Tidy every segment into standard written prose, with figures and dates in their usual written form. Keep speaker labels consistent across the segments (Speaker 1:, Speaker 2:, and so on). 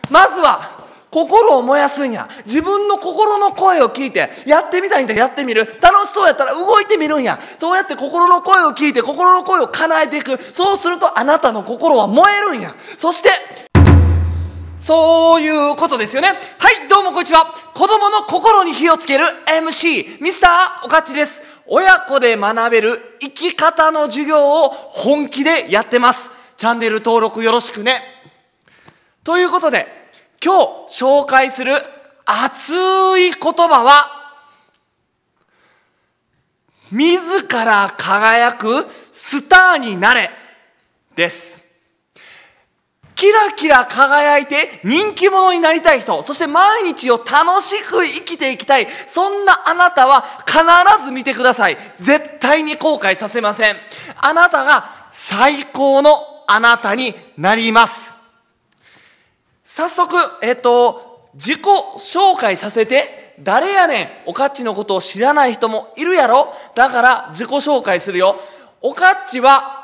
Speaker 1: まずは心を燃やすんや。自分の心の声を聞いて、やってみたいんだ、やってみる。楽しそうやったら動いてみるんや。そうやって心の声を聞いて、心の声を叶えていく。そうするとあなたの心は燃えるんや。そしてそういうことですよね。はい、どうもこんにちは。子供の心に火をつける MC ミスターおかっちです。親子で学べる生き方の授業を本気でやってます。チャンネル登録よろしくね。ということで今日紹介する熱い言葉は、自ら輝くスターになれです。キラキラ輝いて人気者になりたい人、そして毎日を楽しく生きていきたい、そんなあなたは必ず見てください。絶対に後悔させません。あなたが最高のあなたになります。早速、自己紹介させて。誰やねん、おかっちのことを知らない人もいるやろ。だから自己紹介するよ。おかっちは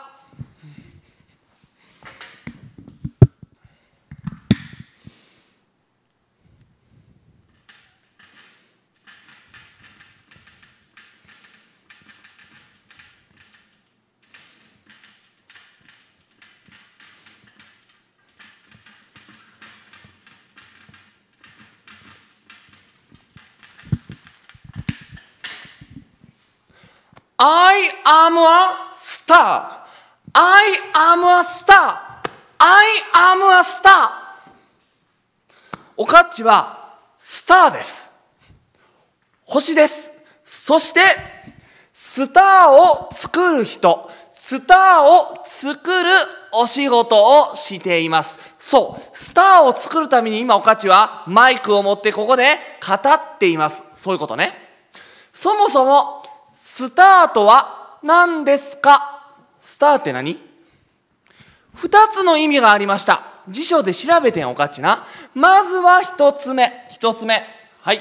Speaker 1: I am a star. I am a star. I am a star. おかっちはスターです。星です。そしてスターを作る人、スターを作るお仕事をしています。そう、スターを作るために今おかっちはマイクを持ってここで語っています。そういうことね。そもそもスターとは何ですか？スターって何？二つの意味がありました。辞書で調べてんおかっちな。まずは一つ目。はい。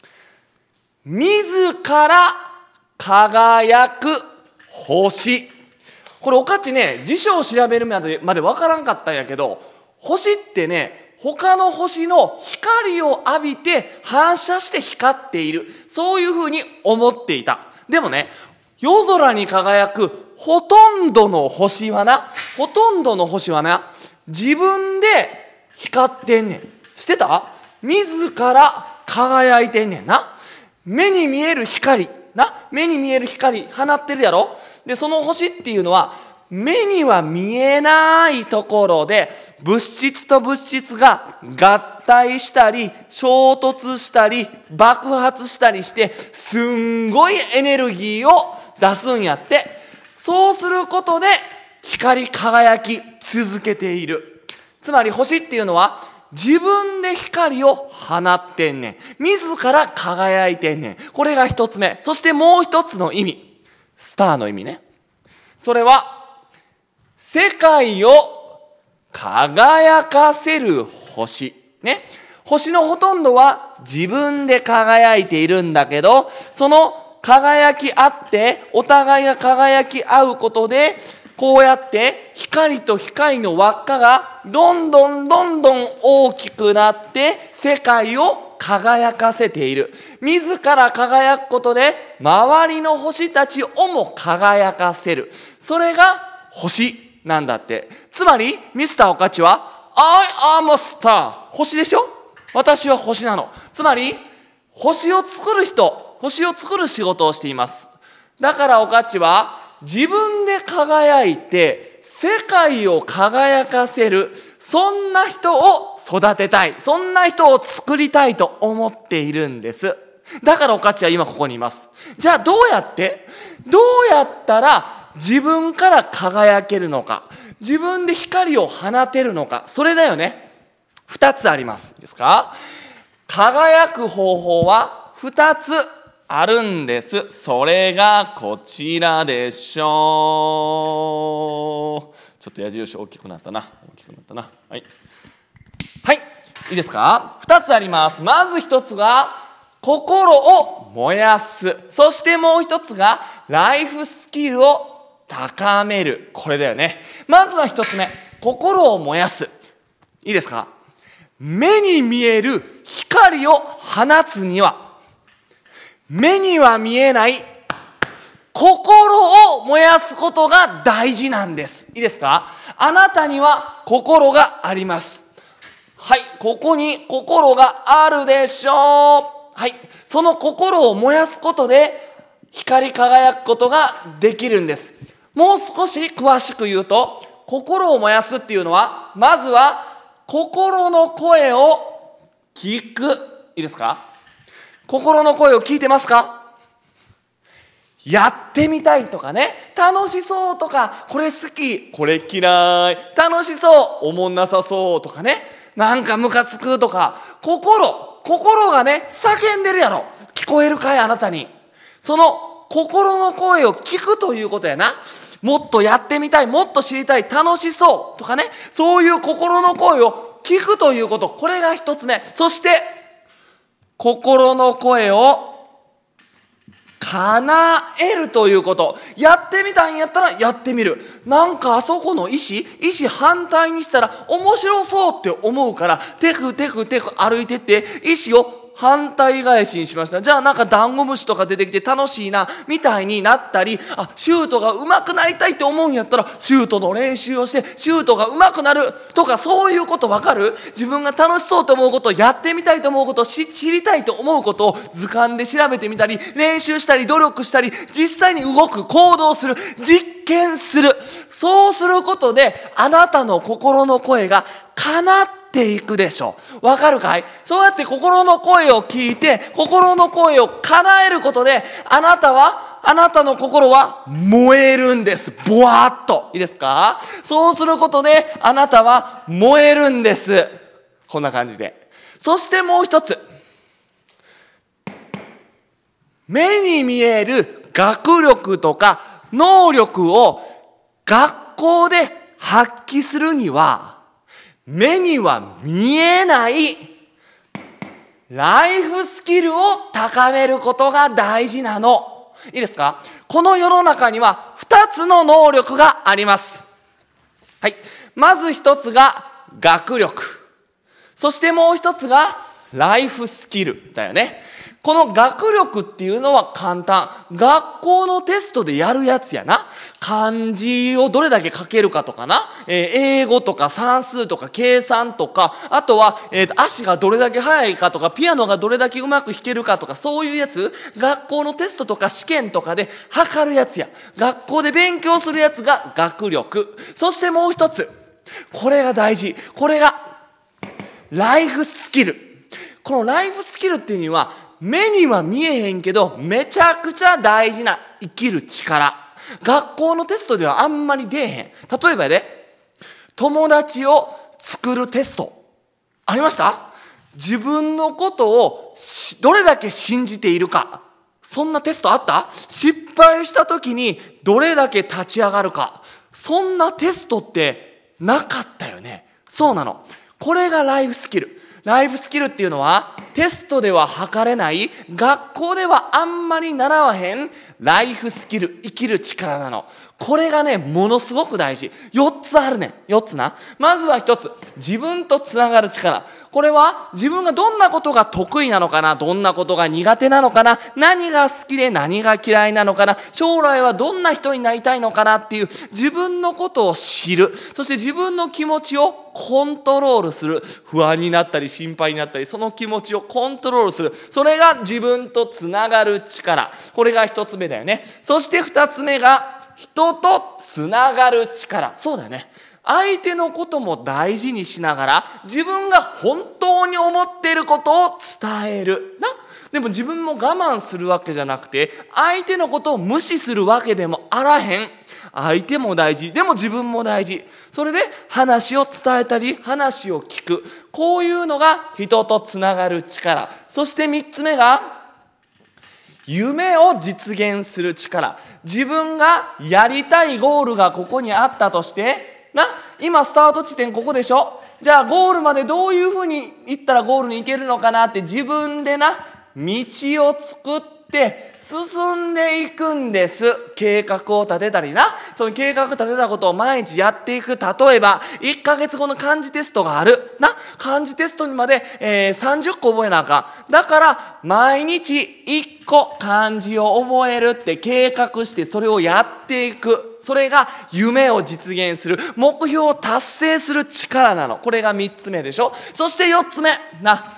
Speaker 1: 自ら輝く星。これおかっちね、辞書を調べるまでわからんかったんやけど、星ってね、他の星の光を浴びて反射して光っている。そういうふうに思っていた。でもね、夜空に輝くほとんどの星はな、自分で光ってんねん。知ってた？自ら輝いてんねんな。目に見える光放ってるやろ。で、その星っていうのは目には見えないところで物質と物質が合体したり衝突したり爆発したりしてすんごいエネルギーを出すんやって。そうすることで光り輝き続けている。つまり星っていうのは自分で光を放ってんねん。自ら輝いてんねん。これが一つ目。そしてもう一つの意味、スターの意味ね。それは世界を輝かせる星ね。星のほとんどは自分で輝いているんだけど、その輝き合ってお互いが輝き合うことで、こうやって光と光の輪っかがどんどん大きくなって世界を輝かせている。自ら輝くことで周りの星たちをも輝かせる。それが星なんだって。つまりミスターおかっちは I am a star。 星でしょ。私は星なの。つまり星を作る人、星を作る仕事をしています。だからおかっちは自分で輝いて世界を輝かせる、そんな人を育てたい、そんな人を作りたいと思っているんです。だからおかっちは今ここにいます。じゃあどうやったら自分から輝けるのか、自分で光を放てるのか、それだよね。2つあります。いいですか？輝く方法は2つあるんです。それがこちらでしょう。ちょっと矢印大きくなったな。はい、いいですか？2つあります。まず1つが心を燃やす。そしてもう1つがライフスキルを高める。これだよね。まずは1つ目、心を燃やす。いいですか？ 目に見える光を放つには、目には見えない心を燃やすことが大事なんです。いいですか？あなたには心があります。はい、ここに心があるでしょう。はい、その心を燃やすことで光り輝くことができるんです。もう少し詳しく言うと、心を燃やすっていうのは、まずは心の声を聞く。いいですか？心の声を聞いてますか？やってみたいとかね、楽しそうとか、これ好き、これ嫌い、楽しそう、おもんなさそうとかね、なんかムカつくとか、心がね、叫んでるやろ。聞こえるかい、あなたに。その心の声を聞くということやな。もっとやってみたい、もっと知りたい、楽しそうとかね、そういう心の声を聞くということ、これが一つ目。そして心の声を叶えるということ。やってみたいんやったらやってみる。なんかあそこの石反対にしたら面白そうって思うから、テク歩いてって石を反対返しにしました。じゃあなんかダンゴムシとか出てきて楽しいなみたいになったり、シュートが上手くなりたいって思うんやったらシュートの練習をしてシュートが上手くなるとか、そういうことわかる？自分が楽しそうと思うこと、やってみたいと思うこと、知りたいと思うことを図鑑で調べてみたり、練習したり努力したり、実際に動く、行動する、実験する。そうすることであなたの心の声が叶っていくでしょう。わかるかい？そうやって心の声を聞いて、心の声を叶えることで、あなたの心は燃えるんです。ボワーっと。いいですか？そうすることであなたは燃えるんです。こんな感じで。そしてもう一つ、目に見える学力とか能力を学校で発揮するには、目には見えないライフスキルを高めることが大事なの。いいですか？この世の中には2つの能力があります。はい。まず1つが学力。そしてもう1つがライフスキルだよね。この学力っていうのは簡単。学校のテストでやるやつやな。漢字をどれだけ書けるかとかな。英語とか算数とか計算とか、あとは、足がどれだけ速いかとか、ピアノがどれだけうまく弾けるかとか、そういうやつ、学校のテストとか試験とかで測るやつや。学校で勉強するやつが学力。そしてもう一つ。これが大事。これがライフスキル。このライフスキルっていうのは、目には見えへんけどめちゃくちゃ大事な生きる力。学校のテストではあんまり出えへん。例えば友達を作るテストありました？自分のことをどれだけ信じているか、そんなテストあった？失敗した時にどれだけ立ち上がるか、そんなテストってなかったよね。そうなの。これがライフスキル。ライフスキルっていうのはテストでは測れない、学校ではあんまり習わへんライフスキル、生きる力なの。これがね、ものすごく大事。4つあるねん。4つな。まずは1つ、自分とつながる力。これは自分がどんなことが得意なのかな、どんなことが苦手なのかな、何が好きで何が嫌いなのかな、将来はどんな人になりたいのかなっていう自分のことを知る。そして自分の気持ちをコントロールする。不安になったり心配になったり、その気持ちをコントロールする。それが自分とつながる力。これが1つ目だよね。そして2つ目が人とつながる力。そうだよね。相手のことも大事にしながら自分が本当に思っていることを伝えるな。でも自分も我慢するわけじゃなくて、相手のことを無視するわけでもあらへん。相手も大事、でも自分も大事。それで話を伝えたり話を聞く。こういうのが人とつながる力。そして3つ目が夢を実現する力。自分がやりたいゴールがここにあったとしてな、今スタート地点ここでしょ。じゃあゴールまでどういうふうに行ったらゴールに行けるのかなって自分でな道を作っって進んでいくんです。計画を立てたりな。その計画立てたことを毎日やっていく。例えば、1ヶ月後の漢字テストがある。な。漢字テストにまで、30個覚えなあかん。だから、毎日1個漢字を覚えるって計画して、それをやっていく。それが夢を実現する。目標を達成する力なの。これが3つ目でしょ。そして4つ目。な。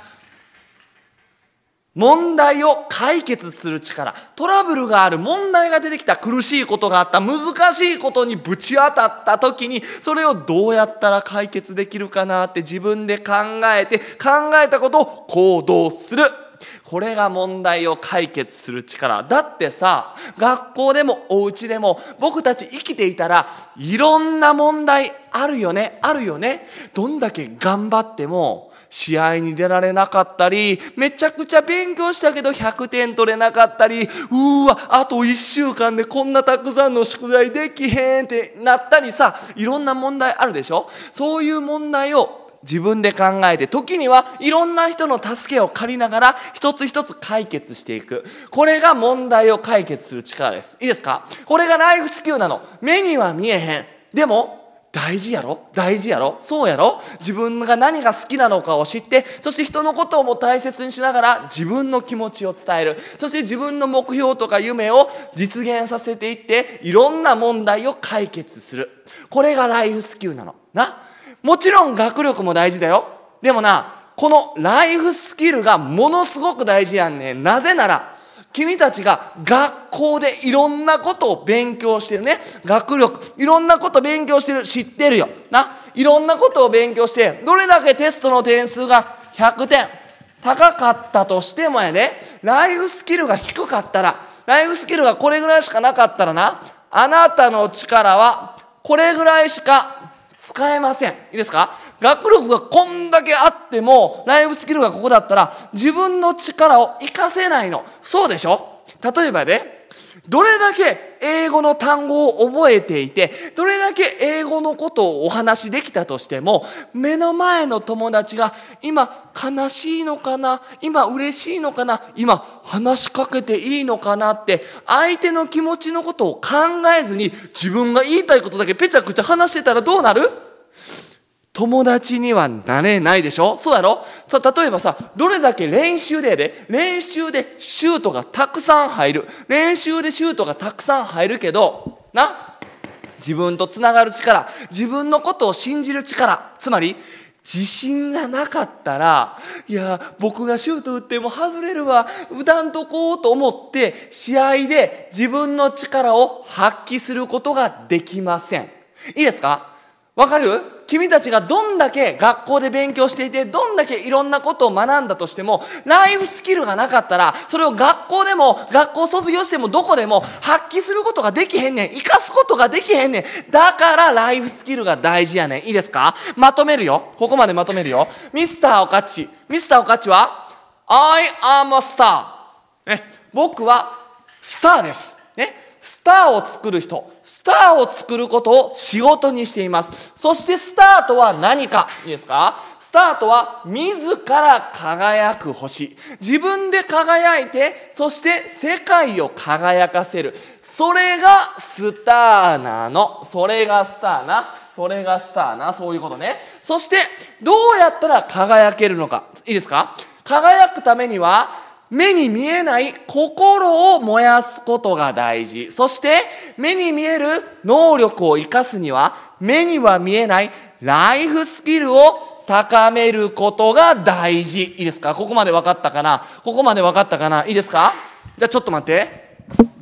Speaker 1: 問題を解決する力。トラブルがある、問題が出てきた、苦しいことがあった、難しいことにぶち当たった時に、それをどうやったら解決できるかなって自分で考えて、考えたことを行動する。これが問題を解決する力。だってさ、学校でもお家でも僕たち生きていたらいろんな問題あるよね、あるよね。どんだけ頑張っても試合に出られなかったり、めちゃくちゃ勉強したけど100点取れなかったり、あと1週間でこんなたくさんの宿題できへんってなったりさ、いろんな問題あるでしょ。そういう問題を自分で考えて、時にはいろんな人の助けを借りながら一つ一つ解決していく。これが問題を解決する力です。いいですか？これがライフスキルなの。目には見えへん。でも大事やろ？大事やろ？そうやろ？自分が何が好きなのかを知って、そして人のことをも大切にしながら自分の気持ちを伝える。そして自分の目標とか夢を実現させていって、いろんな問題を解決する。これがライフスキルなの。な。もちろん学力も大事だよ。でもな、このライフスキルがものすごく大事やんね。なぜなら、君たちが学校でいろんなことを勉強してるね。学力、いろんなこと勉強してる。知ってるよ。な。いろんなことを勉強して、どれだけテストの点数が100点高かったとしてもやね、ライフスキルが低かったら、ライフスキルがこれぐらいしかなかったらな、あなたの力はこれぐらいしか使えません。いいですか？学力がこんだけあっても、ライフスキルがここだったら、自分の力を活かせないの。そうでしょ？例えばね、どれだけ英語の単語を覚えていて、どれだけ英語のことをお話しできたとしても、目の前の友達が今悲しいのかな、今嬉しいのかな、今話しかけていいのかなって、相手の気持ちのことを考えずに自分が言いたいことだけペチャクチャ話してたらどうなる？友達にはなれないでしょ。そうやろ。さあ、例えばさ、どれだけ練習でシュートがたくさん入る。練習でシュートがたくさん入るけど、な、自分とつながる力、自分のことを信じる力、つまり自信がなかったら、いや、僕がシュート打っても外れるわ、打たんとこうと思って、試合で自分の力を発揮することができません。いいですか？わかる？君たちがどんだけ学校で勉強していて、どんだけいろんなことを学んだとしても、ライフスキルがなかったら、それを学校でも、学校卒業してもどこでも発揮することができへんねん。活かすことができへんねん。だからライフスキルが大事やねん。いいですか？まとめるよ。ここまでまとめるよ。ミスターおかっち。ミスターおかっちは I am a star。ね、僕はスターです。ね。スターを作る人、スターを作ることを仕事にしています。そしてスターとは何か？いいですか？スターとは自ら輝く星。自分で輝いて、そして世界を輝かせる。それがスターなの。それがスターな。それがスターな。そういうことね。そしてどうやったら輝けるのか。いいですか？輝くためには、目に見えない心を燃やすことが大事。そして目に見える能力を生かすには、目には見えないライフスキルを高めることが大事。いいですか？ここまで分かったかな？ここまで分かったかな？いいですか？じゃあちょっと待って。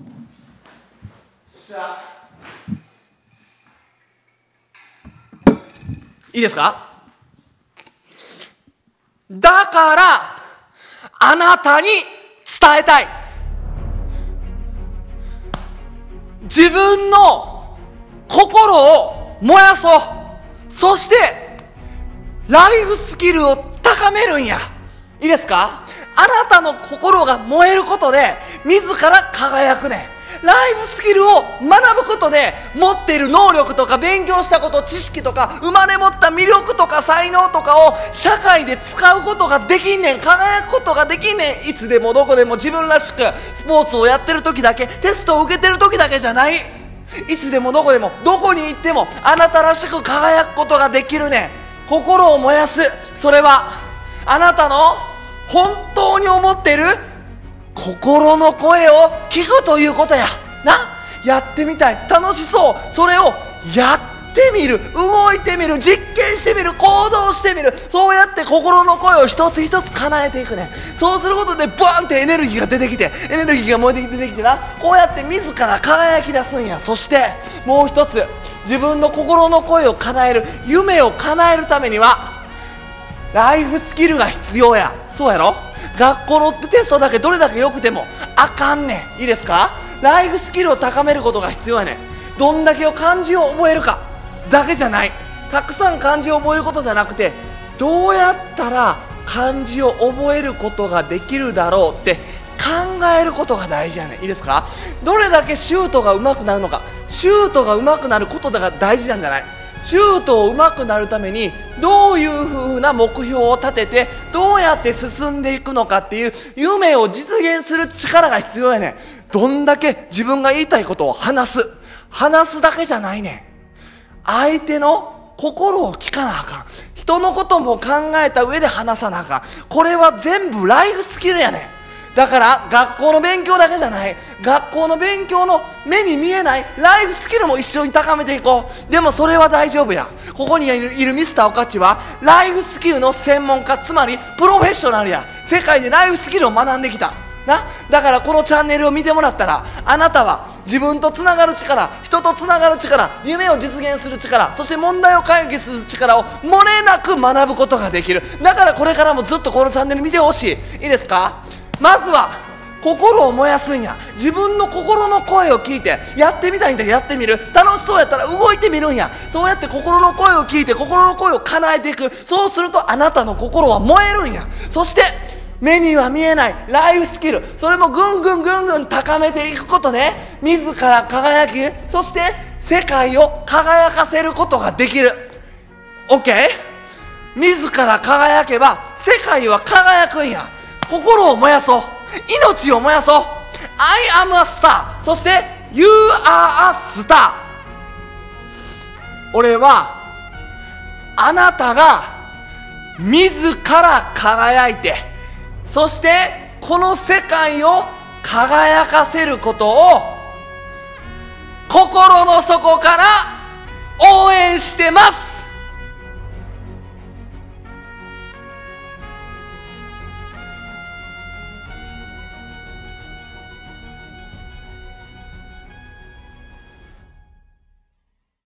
Speaker 1: いいですか？だからあなたに伝えたい。自分の心を燃やそう。そしてライフスキルを高めるんや。いいですか？あなたの心が燃えることで自ら輝くねん。 ライフスキルを学ぶことで持っている能力とか勉強したこと、知識とか生まれ持った魅力とか才能とかを社会で使うことができんねん。輝くことができんねん。いつでもどこでも自分らしくスポーツをやってる時だけ、テストを受けてる時だけじゃない。いつでもどこでもどこに行ってもあなたらしく輝くことができるねん。心を燃やす、それはあなたの本当に思っている心の声を聞くということやな。やってみたい、楽しそう、それをやってみる、動いてみる、実験してみる、行動してみる。そうやって心の声を一つ一つ叶えていくね。そうすることでバーンってエネルギーが出てきて、エネルギーが燃えて出てきてな、こうやって自ら輝き出すんや。そしてもう一つ、自分の心の声を叶える、夢を叶えるためにはライフスキルが必要や。そうやろ。学校のテストだけどれだけ良くてもあかんねん。いいですか。ライフスキルを高めることが必要やねん。どんだけ漢字を覚えるかだけじゃない。たくさん漢字を覚えることじゃなくて、どうやったら漢字を覚えることができるだろうって考えることが大事やねん。いいですか。どれだけシュートが上手くなるのか、シュートが上手くなることが大事なんじゃない。シュートを上手くなるためにどういう風な目標を立ててどうやって進んでいくのかっていう夢を実現する力が必要やねん。どんだけ自分が言いたいことを話すだけじゃないねん。相手の心を聞かなあかん。人のことも考えた上で話さなあかん。これは全部ライフスキルやねん。だから学校の勉強だけじゃない、学校の勉強の目に見えないライフスキルも一緒に高めていこう。でもそれは大丈夫や。ここにいるミスターおかっちはライフスキルの専門家、つまりプロフェッショナルや。世界でライフスキルを学んできたな。だからこのチャンネルを見てもらったら、あなたは自分とつながる力、人とつながる力、夢を実現する力、そして問題を解決する力を漏れなく学ぶことができる。だからこれからもずっとこのチャンネル見てほしい。いいですか。まずは心を燃やすんや。自分の心の声を聞いて、やってみたいんだけどやってみる。楽しそうやったら動いてみるんや。そうやって心の声を聞いて心の声を叶えていく。そうするとあなたの心は燃えるんや。そして目には見えないライフスキル、それもぐんぐん高めていくことで自ら輝き、そして世界を輝かせることができる。 OK。 自ら輝けば世界は輝くんや。心を燃やそう、命を燃やそう。 I am a star、 そして You are a star。 俺はあなたが自ら輝いて、そしてこの世界を輝かせることを心の底から応援してます。